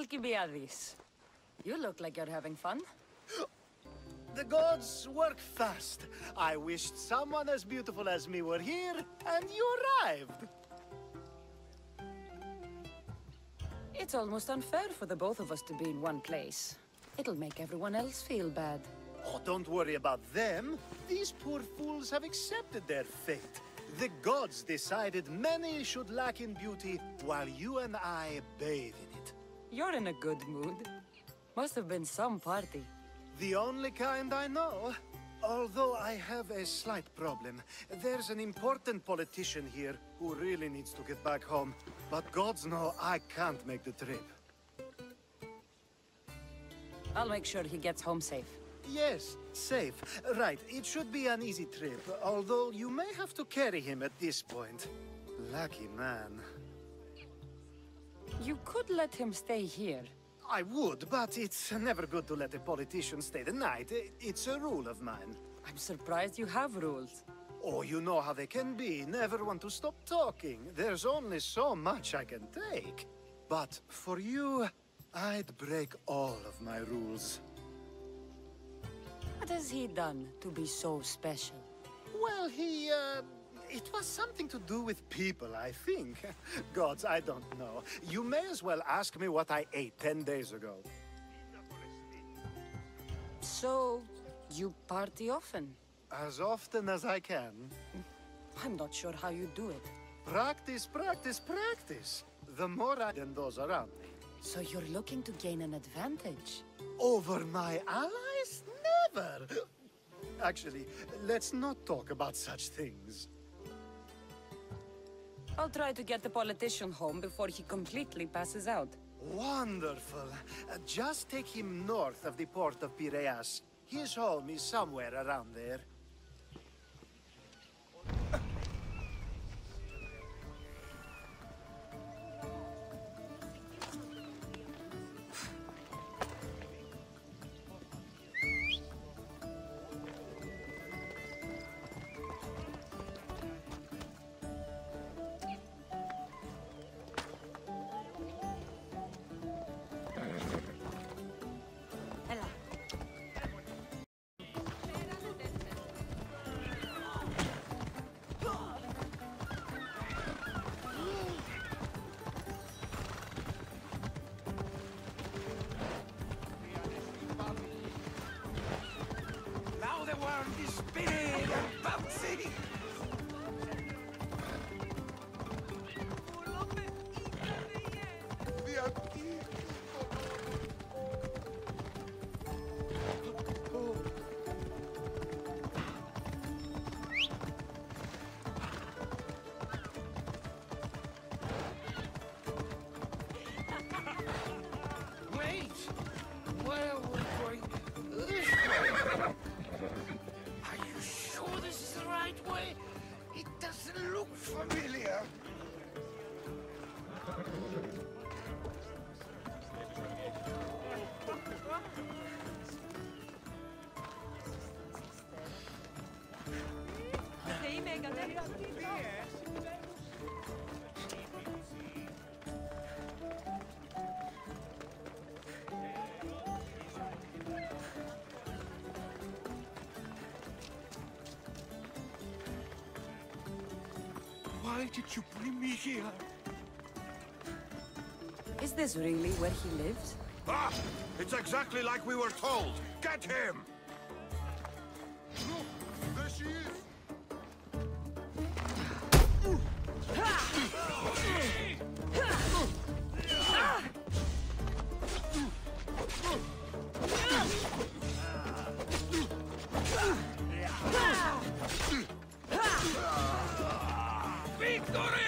Alcibiades. You look like you're having fun. The gods work fast. I wished someone as beautiful as me were here, and you arrived. It's almost unfair for the both of us to be in one place. It'll make everyone else feel bad. Oh, don't worry about them. These poor fools have accepted their fate. The gods decided many should lack in beauty, while you and I bathe in it. You're in a good mood. Must have been some party. The only kind I know. Although I have a slight problem. There's an important politician here who really needs to get back home. But gods know I can't make the trip. I'll make sure he gets home safe. Yes, safe. Right, it should be an easy trip, although you may have to carry him at this point. Lucky man. You could let him stay here. I would, but it's never good to let a politician stay the night. It's a rule of mine. I'm surprised you have rules. Oh, you know how they can be. Never want to stop talking. There's only so much I can take. But for you, I'd break all of my rules. What has he done to be so special? Well, it was something to do with people, I think. Gods, I don't know. You may as well ask me what I ate 10 days ago. So, you party often? As often as I can. I'm not sure how you do it. Practice, practice, practice. The more I than those around me. So you're looking to gain an advantage? Over my allies? Never! Actually, let's not talk about such things. I'll try to get the politician home before he completely passes out. Wonderful. Just take him north of the port of Piraeus. His home is somewhere around there. Now the world is spinning and bouncing! Wait! Where are we going? This way! Are you sure this is the right way? It doesn't look familiar. Why did you bring me here? Is this really where he lives? Ah! It's exactly like we were told! Get him! Look! There she is! Victory!